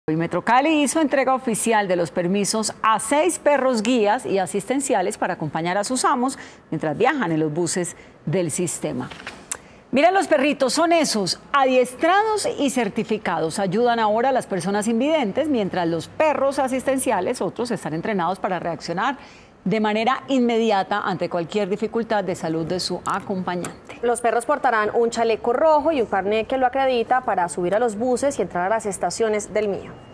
Y Metrocali hizo entrega oficial de los permisos a 6 perros guías y asistenciales para acompañar a sus amos mientras viajan en los buses del sistema. Miren, los perritos son esos, adiestrados y certificados. Ayudan ahora a las personas invidentes, mientras los perros asistenciales, otros, están entrenados para reaccionar de manera inmediata ante cualquier dificultad de salud de su acompañante. Los perros portarán un chaleco rojo y un carnet que lo acredita para subir a los buses y entrar a las estaciones del Mío.